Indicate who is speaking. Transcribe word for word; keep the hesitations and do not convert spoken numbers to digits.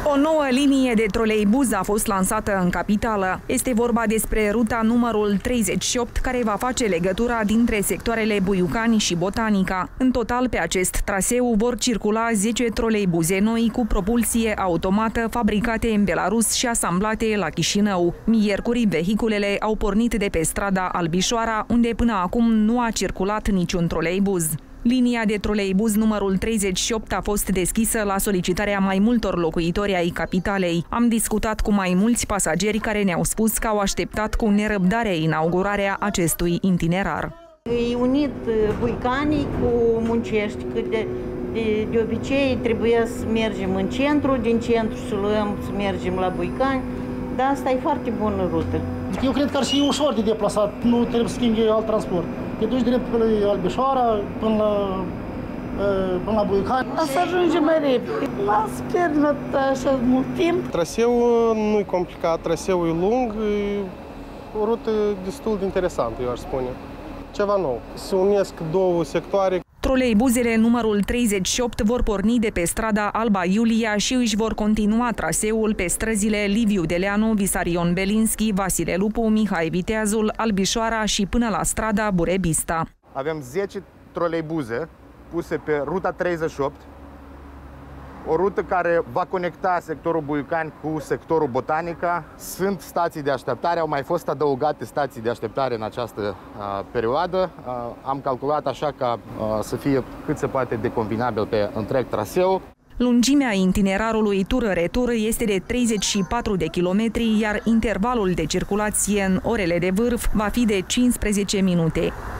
Speaker 1: O nouă linie de troleibuz a fost lansată în capitală. Este vorba despre ruta numărul treizeci și opt, care va face legătura dintre sectoarele Buiucani și Botanica. În total, pe acest traseu vor circula zece troleibuze noi cu propulsie automată, fabricate în Belarus și asamblate la Chișinău. Miercuri, vehiculele au pornit de pe strada Albișoara, unde până acum nu a circulat niciun troleibuz. Linia de troleibuz numărul treizeci și opt a fost deschisă la solicitarea mai multor locuitori ai capitalei. Am discutat cu mai mulți pasageri care ne-au spus că au așteptat cu nerăbdare inaugurarea acestui itinerar.
Speaker 2: E unit Buicanii cu Muncești, că de, de, de obicei trebuie să mergem în centru, din centru să luăm, să mergem la Buicani, dar asta e foarte bună rută.
Speaker 3: Eu cred că ar fi ușor de deplasat, nu trebuie să schimbi alt transport. Te duci drept pe Albișoara până la, până la Buicani.
Speaker 2: Să ajungem mai repede. Lasă pierdut așa mult timp.
Speaker 4: Traseul nu e complicat, traseul e lung, e o rută destul de interesantă, eu aș spune. Ceva nou. Se unesc două sectoare.
Speaker 1: Troleibuzele numărul treizeci și opt vor porni de pe strada Alba Iulia și își vor continua traseul pe străzile Liviu Deleanu, Visarion Belinski, Vasile Lupu, Mihai Viteazul, Albișoara și până la strada Burebista.
Speaker 5: Avem zece troleibuze puse pe ruta treizeci și opt, o rută care va conecta sectorul Buiucani cu sectorul Botanica. Sunt stații de așteptare, au mai fost adăugate stații de așteptare în această uh, perioadă. Uh, am calculat așa ca uh, să fie cât se poate de combinabil pe întreg traseu.
Speaker 1: Lungimea itinerarului tur-retur este de treizeci și patru de kilometri, iar intervalul de circulație în orele de vârf va fi de cincisprezece minute.